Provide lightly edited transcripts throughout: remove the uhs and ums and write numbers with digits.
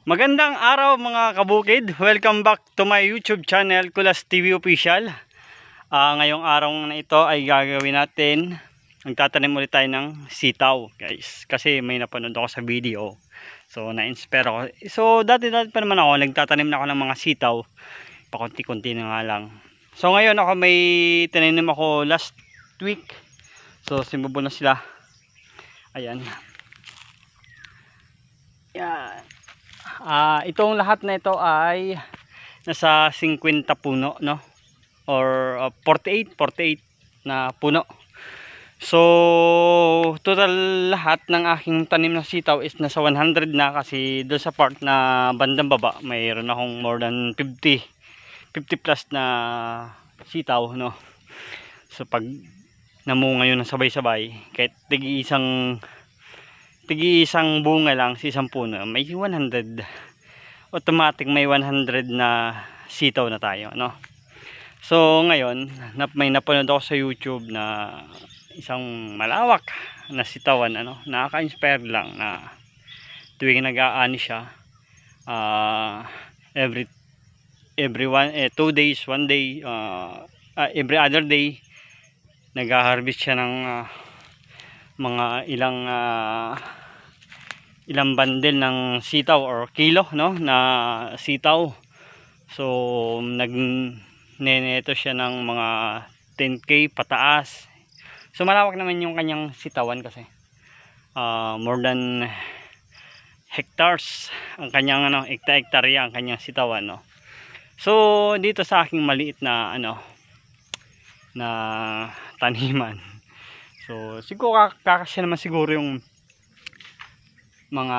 Magandang araw mga kabukid. Welcome back to my YouTube channel, Kulas TV Official. Ngayong araw na ito ay gagawin natin, magtatanim ulit tayo ng sitaw, guys. Kasi may napanood ako sa video. So na-inspire ako. So dati pa naman ako, nagtatanim na ako ng mga sitaw. Pakunti-kunti na nga lang. So ngayon ako may tinanim ako last week. So simubo na sila. Ayan. Yan. Itong lahat na ito ay nasa 50 puno, no? Or 48 na puno. So total lahat ng aking tanim na sitaw is nasa 100 na, kasi doon sa part na bandang baba mayroon akong more than 50 plus na sitaw, no? So pag namunga yun ng sabay-sabay, kahit tigi-isang bunga lang sa isang puno, may 100, automatic may 100 na sitaw na tayo, no? So ngayon may napanood ako sa YouTube na isang malawak na sitawan, ano, nakaka-inspire lang na tuwing nag-aani siya, every 2 days, 1 day, every other day nag-harvest siya ng mga ilang bundle ng sitaw or kilo, no, na sitaw. So nagneneto siya ng mga 10k pataas. So malawak naman yung kanyang sitawan kasi more than hectares ang kanyang, ano, hektarya ang kanyang sitawan, no. So dito sa aking maliit na na taniman, so siguro kakasya naman siguro yung mga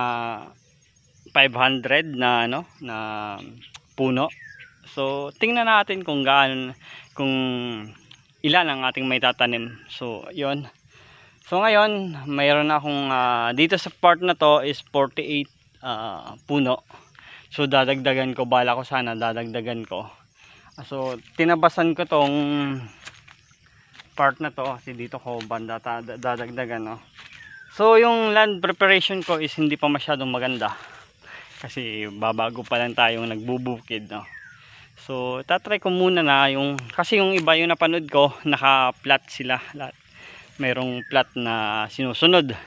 500 na na puno. So tingnan natin kung ilan ang ating may tatanim. So yon. So ngayon mayroon akong dito sa part na to is 48 puno. So dadagdagan ko, bala ko sana dadagdagan ko. So tinabasan ko tong part na to kasi dito ko banda dadagdagan, no. So yung land preparation ko is hindi pa masyadong maganda kasi babago pa lang tayong nagbubukid, no. So tatry ko muna na kasi yung iba yung napanood ko naka-plat sila lahat, mayroong plat na sinusunod.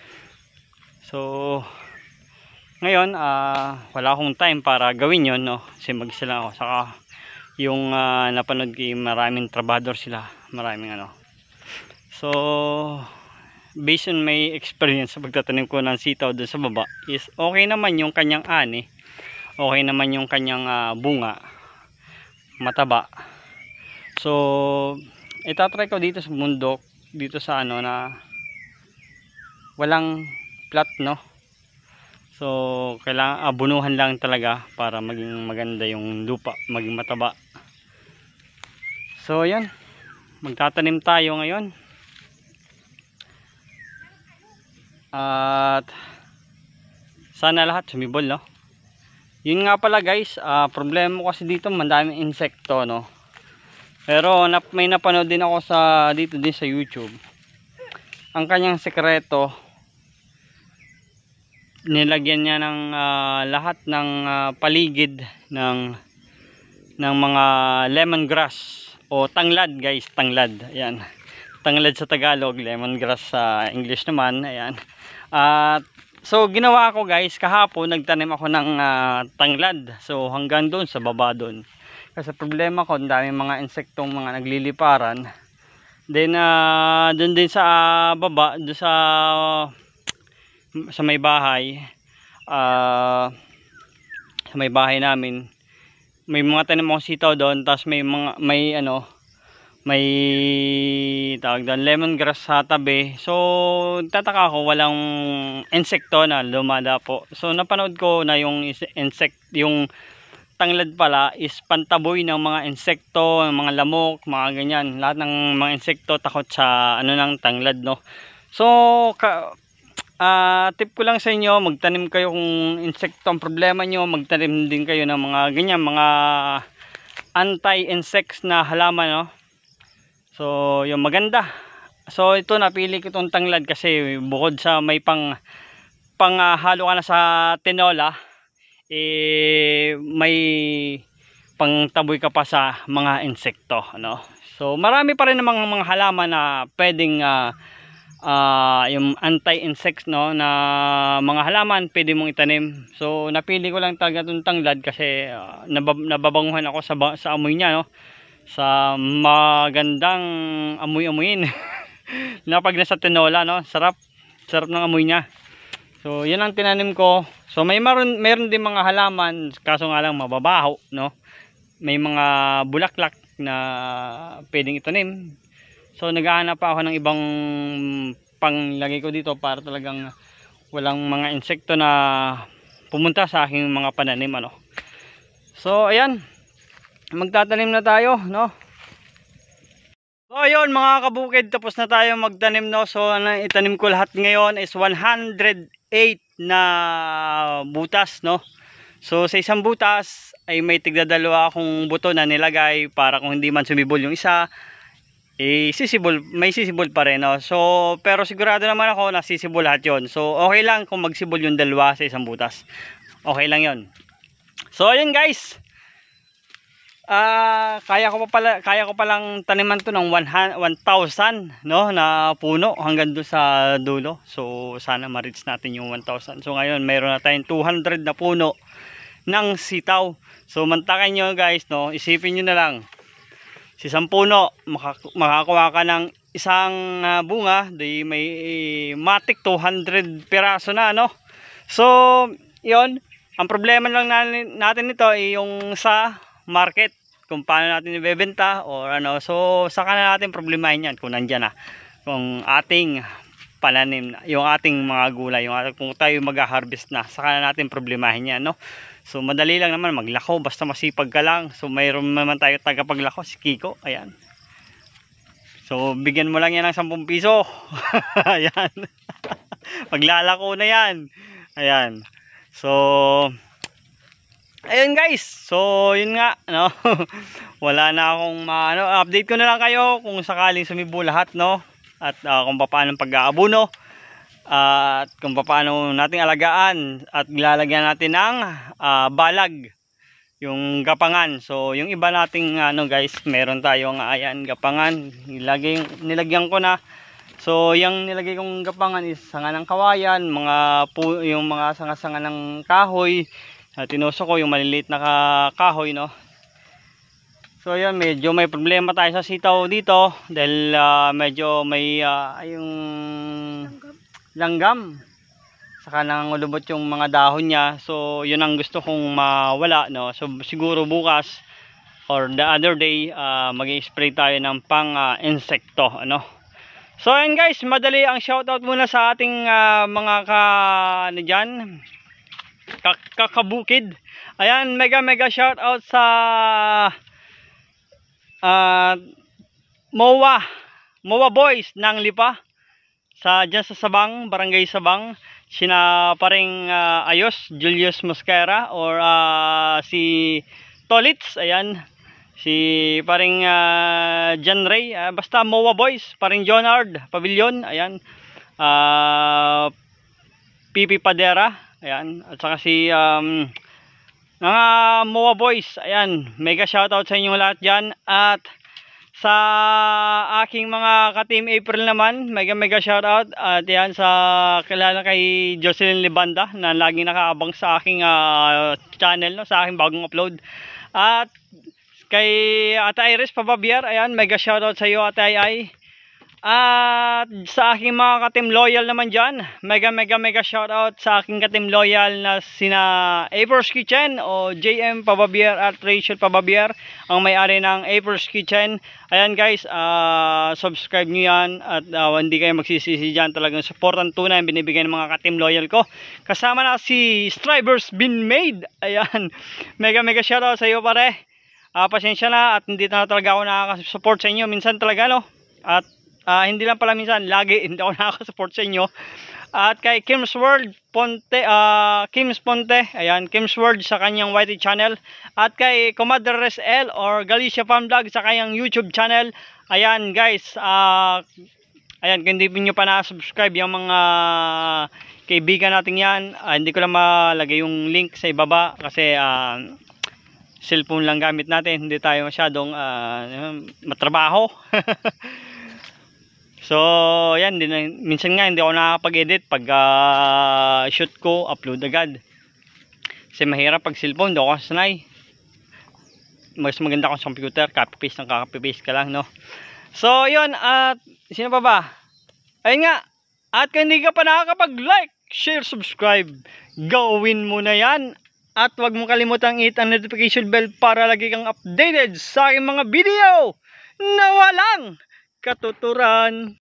So ngayon wala akong time para gawin yon, no, kasi mag-isa lang ako. Saka yung napanood ko, maraming trabador sila, maraming so based on my experience sa pagtatanim ko ng sitaw doon sa baba is okay naman yung kanyang ani, okay naman yung kanyang bunga, mataba. So itatry ko dito sa bundok, dito sa na walang plat, no. So kailangan abunuhan lang talaga para maging maganda yung lupa, maging mataba. So yan, magtatanim tayo ngayon. At sana lahat sumibol, no. Yun nga pala guys, problema ko kasi dito madaming insekto, no. Pero may napanood din ako dito din sa YouTube. Ang kanyang sekreto, nilagyan niya ng lahat ng paligid ng mga lemongrass o tanglad, guys, tanglad. Ayan, tanglad sa Tagalog, lemongrass sa English naman. Ayan. So ginawa ko guys, kahapon nagtanim ako ng tanglad. So hanggang doon sa baba doon, kasi problema ko, ang daming mga insektong mga nagliliparan. Then doon din sa baba, doon sa may bahay, sa may bahay namin, may mga tanim akong sitaw doon. Tapos may tawag doon lemongrass sa tabi. So tataka ako, walang insekto na lumadapo. So napanood ko na yung yung tanglad pala is pantaboy ng mga insekto, mga lamok, mga ganyan. Lahat ng mga insekto takot sa ng tanglad, no. So tip ko lang sa inyo, magtanim kayo kung insekto ang problema nyo, magtanim din kayo ng mga ganyan, mga anti-insects na halaman, no. So yung maganda. So ito, napili ko itong tanglad kasi bukod sa may panghalo ka na sa tinola, may pangtaboy ka pa sa mga insekto, ano. So marami pa rin namang mga halaman na pwedeng yung anti-insects, no, na mga halaman pwede mong itanim. So napili ko lang talaga itong tanglad kasi nababanguhan ako sa amoy niya, no, sa magandang amoy-amoyin. Na pag nasa tinola, no, sarap ng amoy niya. So yun ang tinanim ko. So meron din mga halaman, kaso nga lang mababaho, no. May mga bulaklak na pwedeng itanim. So naghahanap pa ako ng ibang panglagay ko dito para talagang walang mga insekto na pumunta sa aking mga pananim, ano. So ayan, magtatanim na tayo, no. So ayun mga kabukid, tapos na tayo magtanim, no. So itanim ko lahat ngayon is 108 na butas, no. So sa isang butas ay may tigdadalawa akong buto na nilagay para kung hindi man sumibol yung isa, may sisibol pa rin, no. So pero sigurado naman ako na sisibol lahat yon. So okay lang kung magsibol yung dalawa sa isang butas, okay lang yon. So ayun guys, kaya ko palang taniman to ng 1,000, no, na puno hanggang doon sa dulo. So sana ma-reach natin yung 1,000. So ngayon mayroon na tayong 200 na puno ng sitaw. So mantakin nyo guys, no, isipin nyo na lang, sa isang puno makakuha ka ng isang bunga, di may matik 200 piraso na, no. So yon, ang problema lang natin nito ay yung sa market, kung paano natin ibebenta or ano. So saka na natin problemahin yan kung nandyan na, kung ating pananim na yung ating mga gulay, kung tayo mag-harvest na, saka na natin problemahin yan, no. So madali lang naman maglako, basta masipag ka lang. So mayroon naman tayo tagapaglako, si Kiko, ayan. So bigyan mo lang yan ng 10 piso. Ayan. Paglalako na yan, ayan. So ayun guys, so yun nga, no. Wala na akong update ko na lang kayo kung sakaling sumibo lahat, no. At kung paano pag-aabuno, at kung paano nating alagaan, at lalagyan natin ng balag yung gapangan. So yung iba nating guys, meron tayong ayan gapangan, nilagyan ko na. So yung nilagay kong gapangan is sanga ng kawayan, yung mga sanga-sanga ng kahoy. Tinusok ko yung maliliit na kahoy, no. So ayan, medyo may problema tayo sa sitaw dito dahil medyo may yung langgam, saka nangulubot yung mga dahon niya. So yun ang gusto kong mawala, no. So siguro bukas or the other day mag-i-spray tayo ng pang insekto, ano. So ayan guys, madali ang shoutout muna sa ating mga dyan, kakabukid. Ayan, mega shout out sa MOA boys ng Lipa, dyan sa Sabang, Barangay Sabang. Sina paring Ayos, Julius Mosquera, or si Tolits, ayan, si paring John Ray, basta MOA boys, paring Jonard Pavilion, ayan, Pipi Padera, ayan, at saka si mga MOA boys, ayan, mega shoutout sa inyong lahat dyan. At sa aking mga ka-team April naman, mega shoutout. At yan, sa kilala kay Jocelyn Libanda na laging nakaabang sa aking channel, no, sa aking bagong upload. At kay Ate Iris Pababiar, ayan, mega shoutout sa iyo, Ate Ay. At sa aking mga ka-team loyal naman dyan, mega shoutout sa aking ka-team loyal na sina April's Kitchen o JM Pababiar at Rachel Pababiar, ang may-ari ng April's Kitchen. Ayan guys, subscribe nyo yan at hindi kayo magsisisi dyan. Talagang supportan tunay ang binibigay ng mga ka-team loyal ko. Kasama na si Strivers Been Made. Ayan, mega shoutout sa iyo pare. Pasensya na at hindi na talaga ako nakaka-support sa inyo minsan talaga, no. At hindi lang pala minsan, lagi hindi ako nakaka-support sa inyo. At kay Kim's World Ponte, Kim's Ponte, ayan, Kim's World sa kanyang YT channel. At kay Comadre Resel or Galicia Farm Vlog sa kanyang YouTube channel. Ayan guys, ayan, kung hindi nyo pa na-subscribe yung mga kaibigan natin yan. Hindi ko lang malagay yung link sa ibaba kasi cellphone lang gamit natin, hindi tayo masyadong matrabaho. So yan, minsan nga hindi ako nakakapag-edit pag shoot ko, upload agad kasi mahirap pag cellphone, hindi ako sanay. Mas maganda kung sa computer, copy paste ng copy paste ka lang, no? So yun, at sino pa ba? Ayun nga, at kung hindi ka pa nakakapag-like, share, subscribe, gawin mo na yan. At huwag mong kalimutang hit ang notification bell para lagi kang updated sa aking mga video na walang katuturan.